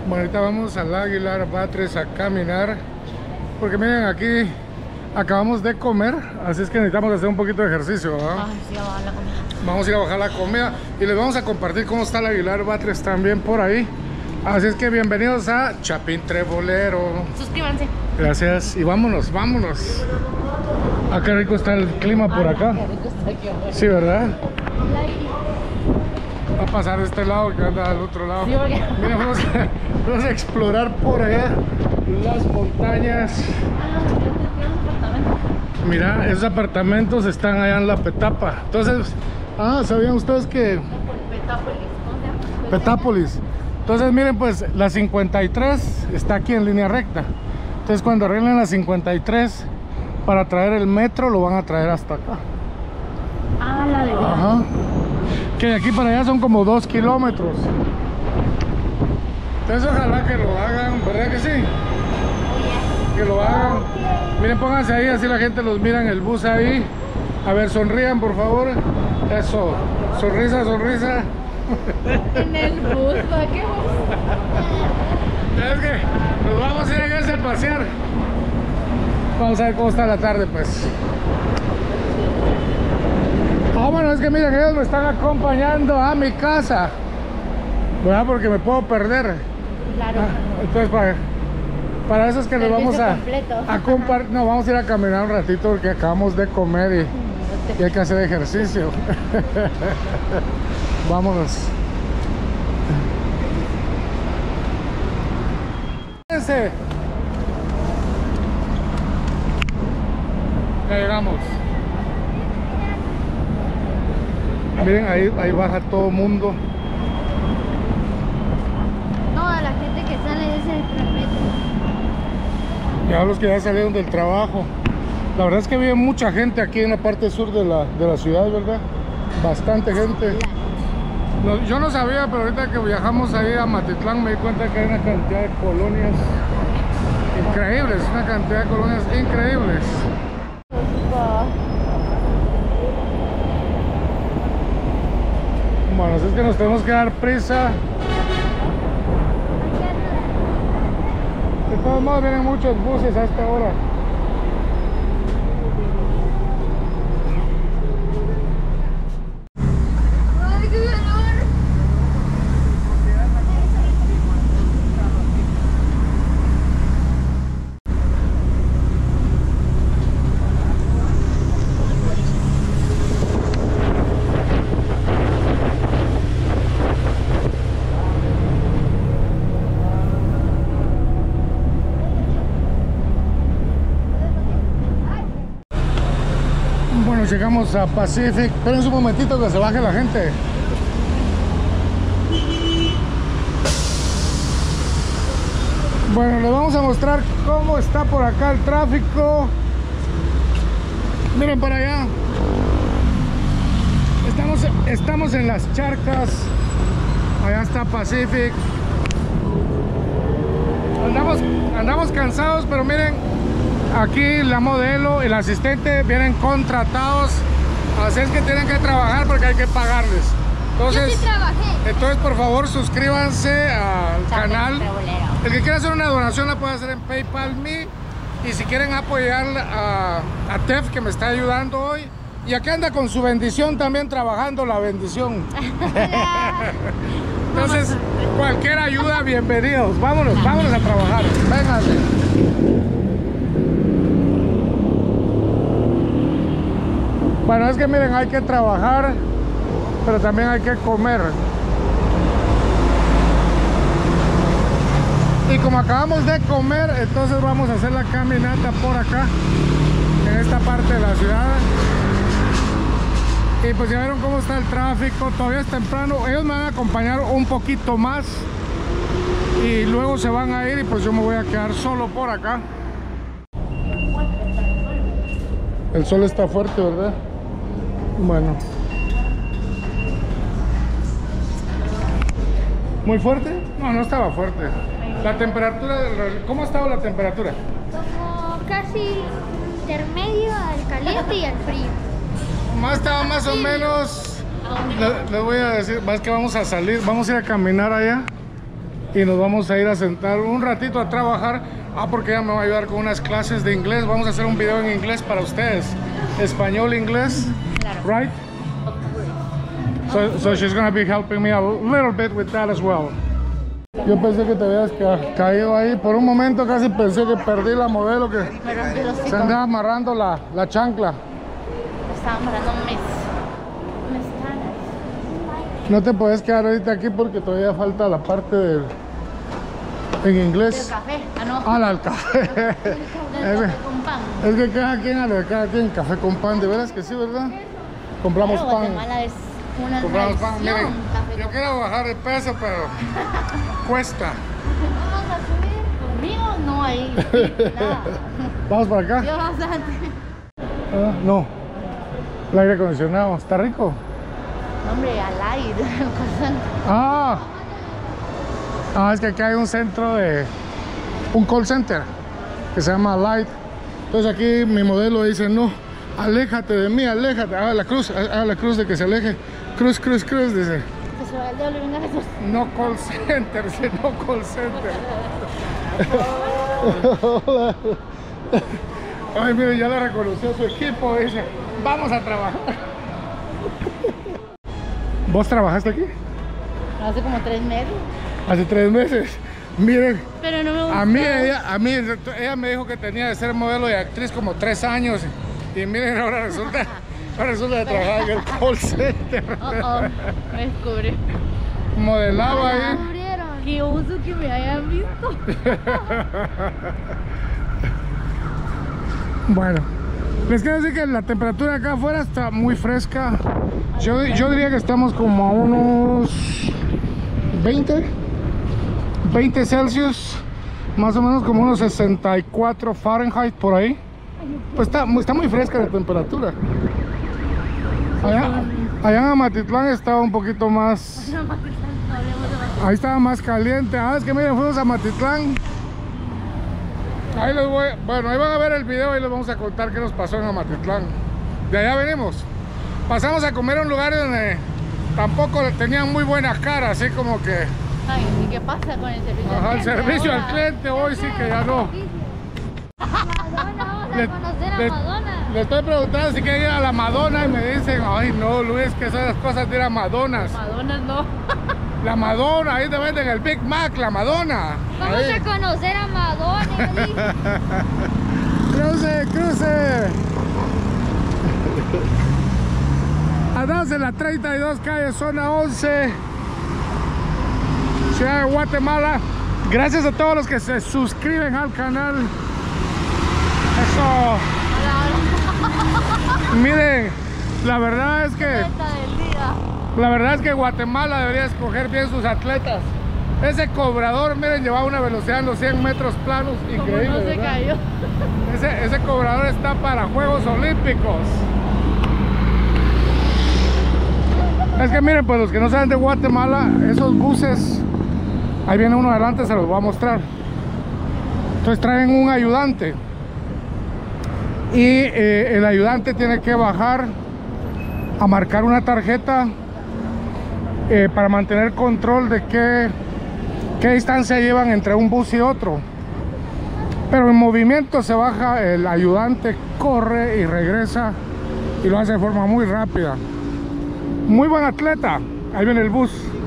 Bueno, ahorita vamos al Aguilar Batres a caminar, porque miren, aquí acabamos de comer, así es que necesitamos hacer un poquito de ejercicio, ¿verdad? Ay, sí, a bajar la comida. Vamos a ir a bajar la comida y les vamos a compartir cómo está el Aguilar Batres también por ahí. Así es que bienvenidos a Chapín Trebolero. Suscríbanse. Gracias y vámonos, vámonos. Ah, qué rico está el clima por acá. Sí, ¿verdad? Va a pasar de este lado que anda al otro lado. Sí, porque... Mira, vamos a explorar por allá las montañas. Mira, esos apartamentos están allá en la Petapa. Entonces, ¿sabían ustedes que Petápolis? Entonces miren, pues la 53 está aquí en línea recta. Entonces cuando arreglen la 53 para traer el metro, lo van a traer hasta acá. Ah, la de... Ajá. Que de aquí para allá son como 2 kilómetros. Entonces ojalá que lo hagan, ¿verdad que sí? Que lo hagan. Miren, pónganse ahí, así la gente los mira en el bus ahí. A ver, sonrían por favor. Eso, sonrisa, sonrisa. En el bus, ¿para qué bus? Es que nos vamos a ir a ese a pasear. Vamos a ver cómo está la tarde, pues. Bueno, es que miren, ellos me están acompañando a mi casa, ¿verdad? Porque me puedo perder. Claro. Entonces, para eso es que nos vamos a compartir. No, vamos a ir a caminar un ratito porque acabamos de comer y hay que hacer ejercicio. Vámonos. Ya llegamos. Miren, ahí baja todo el mundo. No, a la gente que sale de ese metro. Ya los que ya salieron del trabajo. La verdad es que vive mucha gente aquí en la parte sur de la ciudad, ¿verdad? Bastante gente. No, yo no sabía, pero ahorita que viajamos ahí a Matitlán me di cuenta que hay una cantidad de colonias increíbles, una cantidad de colonias increíbles. Bueno, así es que nos tenemos que dar prisa. De todos modos vienen muchos buses a esta hora. Bueno, llegamos a Pacific. Esperen un momentito que se baje la gente. Bueno, les vamos a mostrar cómo está por acá el tráfico. Miren para allá. Estamos en las charcas. Allá está Pacific. Andamos cansados, pero miren, aquí la modelo, el asistente vienen contratados, así es que tienen que trabajar porque hay que pagarles. Entonces, yo sí trabajé. Entonces por favor suscríbanse al canal. El que quiera hacer una donación la puede hacer en PayPal Me. Y si quieren apoyar a Tef, que me está ayudando hoy, y aquí anda con su bendición también trabajando la bendición. Entonces cualquier ayuda, bienvenidos. Vámonos a trabajar. Vénganse. Bueno, es que miren, hay que trabajar, pero también hay que comer. Y como acabamos de comer, entonces vamos a hacer la caminata por acá, en esta parte de la ciudad. Y pues ya vieron cómo está el tráfico, todavía es temprano. Ellos me van a acompañar un poquito más y luego se van a ir y pues yo me voy a quedar solo por acá. El sol está fuerte, ¿verdad? Bueno. ¿Muy fuerte? No, no estaba fuerte. La temperatura, ¿cómo estaba la temperatura? Como casi intermedio al caliente y al frío. Estaba más o menos. Les voy a decir, más que vamos a salir, vamos a ir a caminar allá. y nos vamos a ir a sentar un ratito a trabajar. Porque ella me va a ayudar con unas clases de inglés. Vamos a hacer un video en inglés para ustedes. Español, inglés, Claro. right? So she's gonna be helping me a little bit with that as well. Yo pensé que te habías caído ahí. Por un momento casi pensé que perdí la modelo que Me rompí los se hocico. andaba amarrando la chancla. Me estaba amarrando mis canas. No te puedes quedar ahorita aquí porque todavía falta la parte en El inglés. café. Ah, no. Ah, el café. El café con pan. Es que cada quien café con pan, de veras que sí, ¿verdad? Compramos Claro, pan. Guatemala es una Compramos pan. tradición. Miren, Café yo con quiero bajar de peso, pero cuesta. Vamos a subir. Conmigo no hay nada. Vamos para acá. Dios santo. Ah, no. El aire acondicionado. ¿Está rico? Hombre, al aire. Ah. Es que acá hay un centro un call center que se llama Light. Entonces aquí mi modelo dice, no, aléjate de mí, aléjate. Haga la cruz de que se aleje. Cruz, dice. Que se va el diablo y venga Jesús. No call center, dice, no call center. Hola. Ay, mire, ya la reconoció su equipo, dice, vamos a trabajar. ¿Vos trabajaste aquí? Hace como 3 meses. Hace 3 meses. Miren, Pero no me gusta. a mí ella me dijo que tenía de ser modelo y actriz como 3 años. Y miren, ahora resulta de trabajar en el call center. Me descubrí. Modelaba ahí. Abrieron. Qué oso que me hayan visto. Bueno, les quiero decir que la temperatura acá afuera está muy fresca. Yo diría que estamos como a unos 20 Celsius, más o menos como unos 64 Fahrenheit por ahí. Pues está muy fresca la temperatura. Allá en Amatitlán estaba un poquito más. Ahí estaba más caliente. Es que miren, fuimos a Amatitlán. Ahí van a ver el video y les vamos a contar qué nos pasó en Amatitlán. De allá venimos. Pasamos a comer a un lugar donde tampoco tenían muy buena cara, así como que. Ay, ¿y qué pasa con el servicio al Ajá, el cliente servicio ahora? al cliente hoy sí que ya no. Madonna, vamos a conocer a Madonna. Le estoy preguntando si quieren ir a la Madonna y me dicen, ay no, Luis, que esas cosas de ir a Madonas. Madonna no. La Madonna, ahí te venden el Big Mac, la Madonna. Vamos Ahí. a conocer a Madonna. Cruce. Andamos en la 32 calle, zona 11, Ciudad de Guatemala. Gracias a todos los que se suscriben al canal. Eso. Miren, la verdad es que Guatemala debería escoger bien sus atletas. Ese cobrador, miren, llevaba una velocidad en los 100 metros planos increíble. Como no se ¿verdad? cayó. Ese cobrador está para Juegos Olímpicos. Es que miren, pues los que no saben de Guatemala, esos buses, ahí viene uno adelante, se los voy a mostrar. Entonces traen un ayudante. Y el ayudante tiene que bajar a marcar una tarjeta para mantener control de qué distancia llevan entre un bus y otro. Pero en movimiento se baja, el ayudante corre y regresa y lo hace de forma muy rápida. Muy buen atleta. Ahí viene el bus.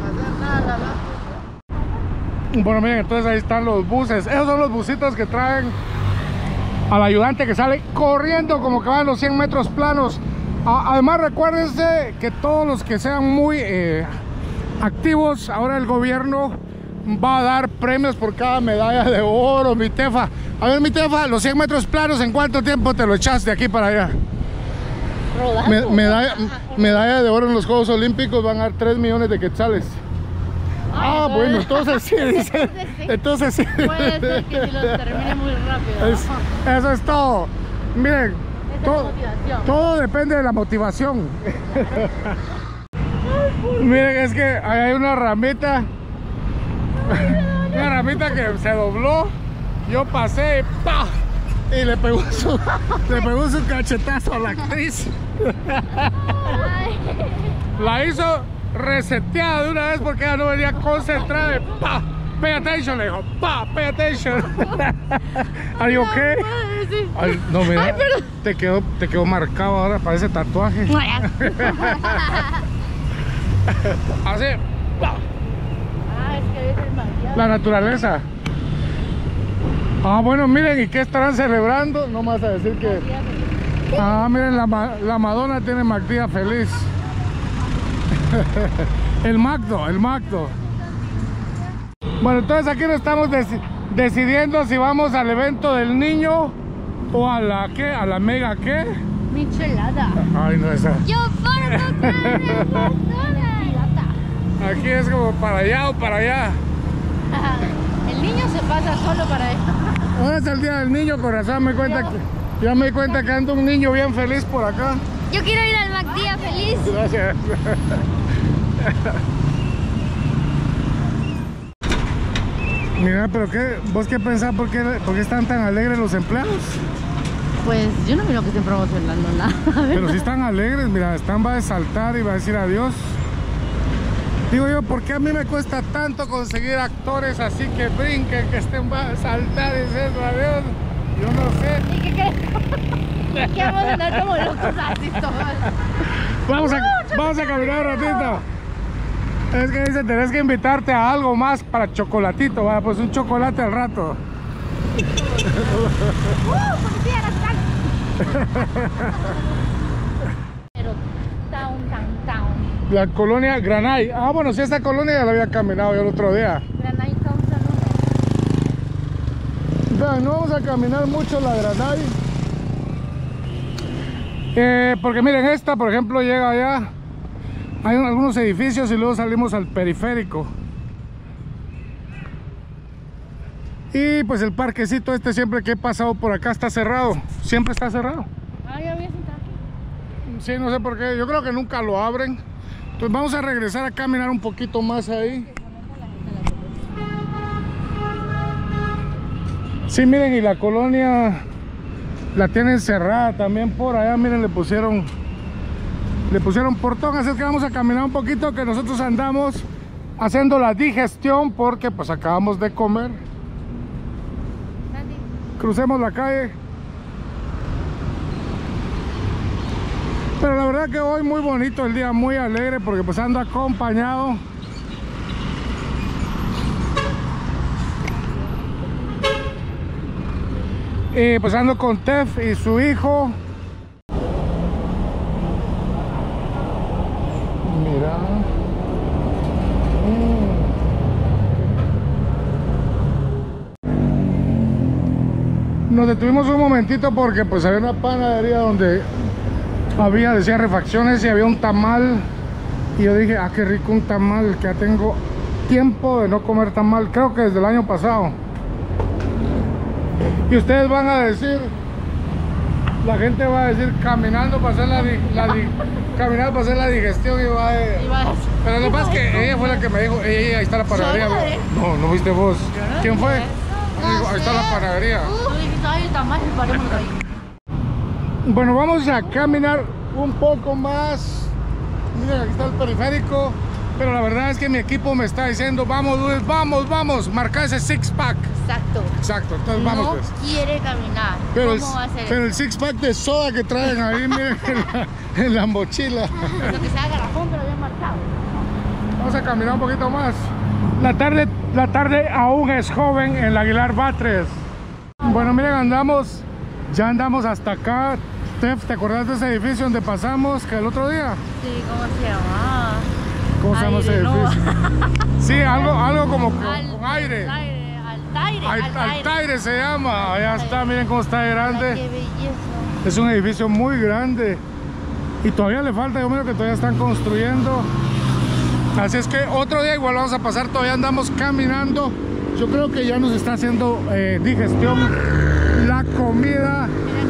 Bueno, miren, entonces ahí están los buses. Esos son los busitos que traen al ayudante que sale corriendo como que van los 100 metros planos. Además, recuérdense que todos los que sean muy activos, ahora el gobierno va a dar premios por cada medalla de oro. Mi Tefa, a ver, mi Tefa, los 100 metros planos, ¿en cuánto tiempo te lo echaste de aquí para allá? Rodando. Medalla de oro en los Juegos Olímpicos, van a dar 3 millones de quetzales. Bueno, entonces sí, dice. Entonces sí. Puede ser que si los termine muy rápido. Eso es todo. Miren, Esa es la motivación. todo depende de la motivación. Miren, es que ahí hay una ramita. Una ramita que se dobló. Yo pasé y ¡pah! Y le pegó su cachetazo a la actriz. La hizo reseteada de una vez porque ella no venía concentrada y ¡pah! pay attention, le dijo, pa, pay attention. Are you okay? Sí. Ay, no, mira, Ay, perdón. te quedó marcado ahora, parece tatuaje. Así, pa. Ah, es que es el maquillaje. La naturaleza. Ah, bueno, miren, ¿y qué estarán celebrando? No me vas a decir que... Ah, miren, la Madonna tiene Magdía feliz. El Magdo. Bueno, entonces aquí nos estamos decidiendo si vamos al evento del niño o a la ¿qué? A la mega ¿qué? Michelada. Ay, no, esa. Yo formo cara de Pirata. Aquí es como para allá o para allá. El niño se pasa solo para esto. Ahora es el día del niño, corazón. Ya me di cuenta que anda un niño bien feliz por acá. Yo quiero ir al Magdía feliz. Gracias. Mira, pero ¿vos qué pensás? ¿Por qué están tan alegres los empleados? Pues yo no miro que estén promocionando nada. Pero sí están alegres, mira, va a saltar y va a decir adiós. Digo yo, ¿por qué a mí me cuesta tanto conseguir actores así que brinquen, que va a saltar y decir adiós? Yo no sé. ¿Y qué crees? ¿Qué vamos a andar como locos así todos? Vamos a caminar un ratito. Es que dice, tenés que invitarte a algo más para chocolatito, ¿va? Pues un chocolate al rato. ¡Policía nacional! Pero town. La colonia Granay. Ah, bueno, sí, esta colonia ya la había caminado yo el otro día. Granay Town Salón. Vean, no vamos a caminar mucho la Granay. Porque miren, esta, por ejemplo, llega allá. Hay algunos edificios y luego salimos al periférico. Y pues el parquecito este, siempre que he pasado por acá, está cerrado. Siempre está cerrado. Ah, ya había sentado aquí. Sí, no sé por qué. Yo creo que nunca lo abren. Entonces vamos a regresar a caminar un poquito más ahí. Sí, miren, y la colonia la tienen cerrada también por allá. Miren, le pusieron portón. Así que vamos a caminar un poquito, que nosotros andamos haciendo la digestión porque pues acabamos de comer. Crucemos la calle. Pero la verdad que hoy muy bonito el día, muy alegre, porque pues ando acompañado. Y pues ando con Tef y su hijo. Mira. Nos detuvimos un momentito porque pues había una panadería donde decía refacciones y había un tamal. Y yo dije, ah, qué rico un tamal, que ya tengo tiempo de no comer tamal, creo que desde el año pasado. Y ustedes van a decir, la gente va a decir, caminando para hacer caminando para hacer la digestión y va a... Pero lo que pasa es que ella fue la que me dijo, ahí está la panadería. No, no viste vos. ¿Quién fue? Digo, ahí está la panadería. Bueno, vamos a caminar un poco más. Miren, aquí está el periférico. Pero la verdad es que mi equipo me está diciendo, vamos Luis, vamos, marca ese six pack. Exacto, entonces vamos No pues. quiere caminar. Pero ¿Cómo va a ser el six pack de soda que traen ahí, miren, en la mochila. eso? Que sea garrafón, pero bien marcado. Vamos a caminar un poquito más. La tarde aún es joven en la Aguilar Batres. Bueno, miren, ya andamos hasta acá. Steph, ¿te acordás de ese edificio donde pasamos que el otro día? Sí, ¿cómo se llama? ¿Cómo se llama ese edificio? Sí, algo como con aire. Altaire se llama. Allá está, miren cómo está de grande. Ay, qué belleza. Es un edificio muy grande. Y todavía le falta, yo miro que todavía están construyendo. Así es que otro día igual vamos a pasar, todavía andamos caminando. Yo creo que ya nos está haciendo digestión la comida.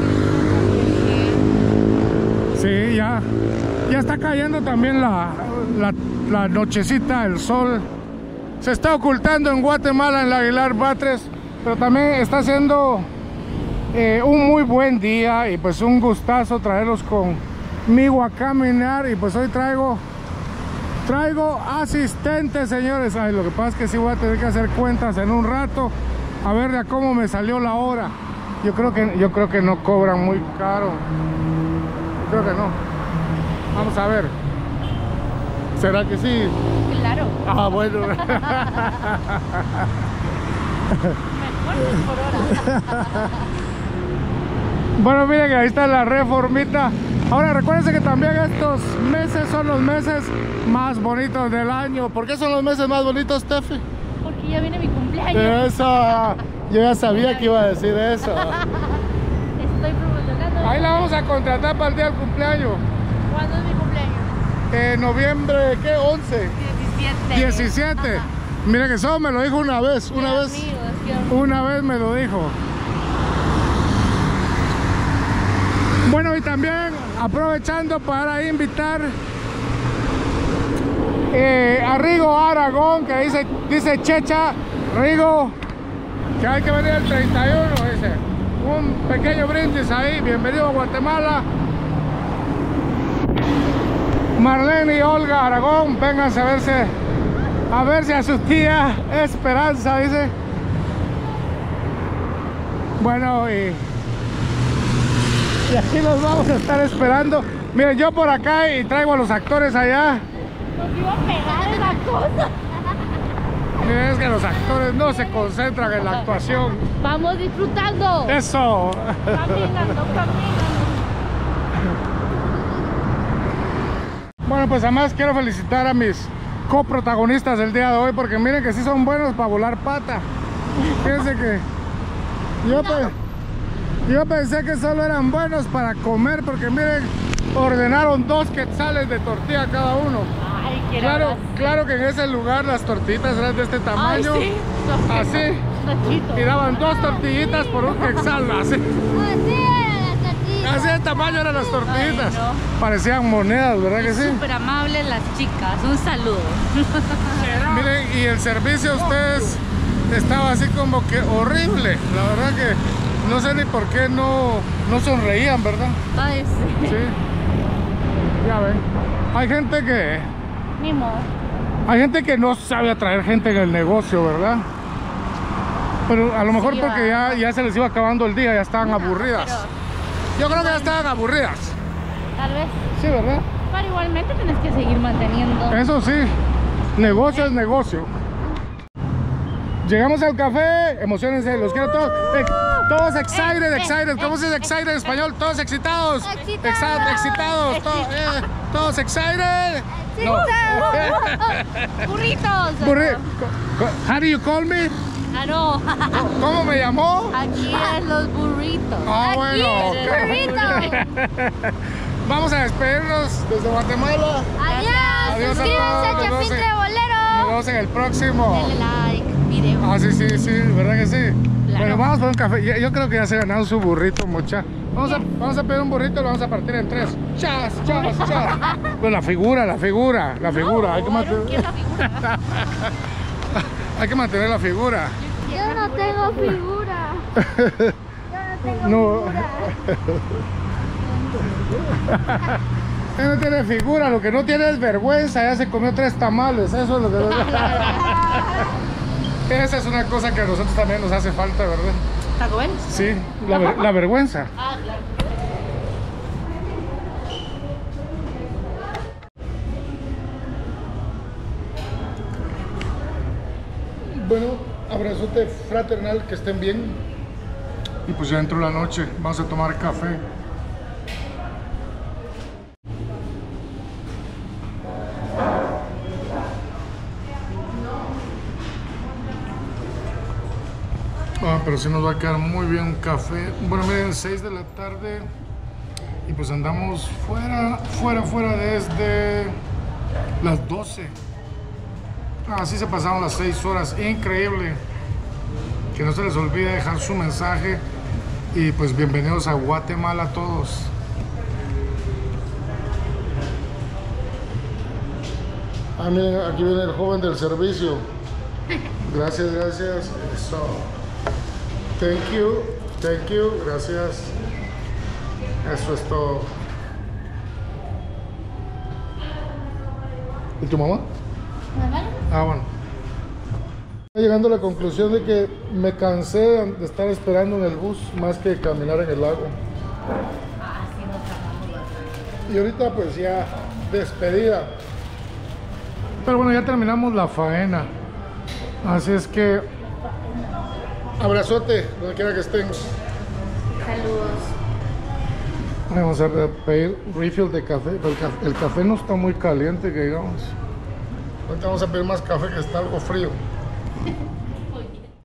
Sí, ya está cayendo también la nochecita, el sol. Se está ocultando en Guatemala, en la Aguilar Batres, pero también está haciendo un muy buen día y pues un gustazo traerlos conmigo a caminar. Y pues hoy traigo Traigo asistente, señores. Ay, lo que pasa es que sí voy a tener que hacer cuentas en un rato. A ver de cómo me salió la hora. Yo creo que no cobran muy caro. Yo creo que no. Vamos a ver. ¿Será que sí? Claro. Ah, bueno. Mejor por hora. Bueno, miren, ahí está la Reformita. Ahora recuérdense que también estos meses son los meses más bonitos del año. ¿Por qué son los meses más bonitos, Tefi? Porque ya viene mi cumpleaños. Eso, yo ya sabía que iba a decir eso. Estoy promocionando. Ahí la vamos a contratar para el día del cumpleaños. ¿Cuándo es mi cumpleaños? Noviembre, ¿qué? 11. 17. Ajá. Mira que eso me lo dijo una vez. Una vez me lo dijo. Bueno, y también aprovechando para invitar a Rigo Aragón, que dice Checha, Rigo, que hay que venir el 31, dice. Un pequeño brindis ahí, bienvenido a Guatemala. Marlene y Olga Aragón, vénganse a verse a su tía Esperanza, dice. Bueno, y aquí los vamos a estar esperando. Miren, yo por acá y traigo a los actores allá. Nos iba a pegar en la cosa. Miren, es que los actores no se concentran en la actuación. Vamos disfrutando. Eso. Caminando. Bueno, pues además quiero felicitar a mis coprotagonistas del día de hoy, porque miren que sí son buenos para volar pata. Fíjense que yo pensé que solo eran buenos para comer, porque miren, ordenaron 2 quetzales de tortilla cada uno. Ay, qué Claro que en ese lugar las tortillitas eran de este tamaño. Ay, sí. Así. Nachito. Y daban 2 tortillitas por un quetzal, así. Así de tamaño eran las tortillitas. Ay, no. Parecían monedas, ¿verdad que sí? Súper amables las chicas. Un saludo. Miren, y el servicio a ustedes estaba así como que horrible. La verdad que no sé ni por qué no sonreían, ¿verdad? Ay, sí. Sí. Ya ven. Hay gente que... Ni modo. Hay gente que no sabe atraer gente en el negocio, ¿verdad? Pero a lo mejor Sí, porque ya se les iba acabando el día, ya estaban aburridas. Pero Yo creo que ya estaban aburridas. tal vez. Sí, ¿verdad? Pero igualmente tienes que seguir manteniendo. Eso sí, negocio es negocio. Llegamos al café, emocionense, los quiero todos. Todos excited. ¿Cómo se dice excited en español? Todos excitados. Excitados. Todos excited. No. Burritos. How do you call me? Ah, no. ¿Cómo me llamó? Aquí es los burritos. Ah, bueno. Vamos a despedirnos desde Guatemala. Adiós, suscríbanse a Nos Chapín de Bolero. vemos en el próximo. Denle like, video. Ah, sí, ¿verdad que sí? Claro. Bueno, vamos por un café. Yo creo que ya se ganaron su burrito, mucha. Vamos a pedir un burrito y lo vamos a partir en 3. ¡Chas! Pues la figura. Hay que mantener... ¿Qué es la figura? Hay que mantener la figura. Yo no tengo figura. No. Él no tiene figura, lo que no tiene es vergüenza. Ya se comió 3 tamales, eso es lo que... Esa es una cosa que a nosotros también nos hace falta, ¿verdad? ¿Taco Bell? Sí, la vergüenza. Ah, claro. Bueno, abrazote fraternal, que estén bien. Y pues ya entró la noche, vamos a tomar café. Pero sí nos va a quedar muy bien un café. Bueno, miren, 6 de la tarde. Y pues andamos fuera desde las 12. Así se pasaron las 6 horas. Increíble. Que no se les olvide dejar su mensaje. Y pues bienvenidos a Guatemala a todos. Ah, miren, aquí viene el joven del servicio. Gracias. Eso. Thank you, gracias. Eso es todo. ¿Y tu mamá? ¿Normal? Ah, bueno. Llegando a la conclusión de que me cansé de estar esperando en el bus más que caminar en el lago. Ah, sí, nos trabajamos bastante. Y ahorita pues ya despedida. Pero bueno, ya terminamos la faena. Así es que abrazote donde quiera que estén. Saludos. Vamos a pedir refill de café, pero el café no está muy caliente, que digamos. Ahorita vamos a pedir más café, que está algo frío.